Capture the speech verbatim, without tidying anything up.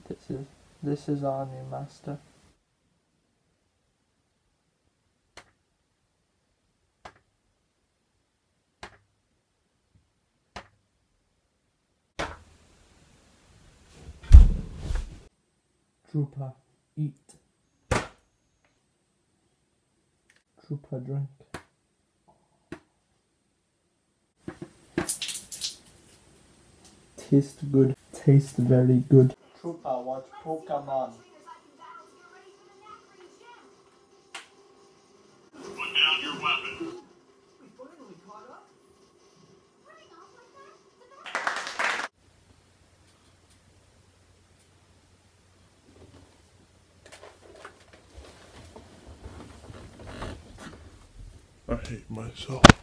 This is this is our new master. Trooper, eat. Trooper, drink. Taste good. Taste very good. Trooper, watch Pokemon. Put down your weapon. I hate myself.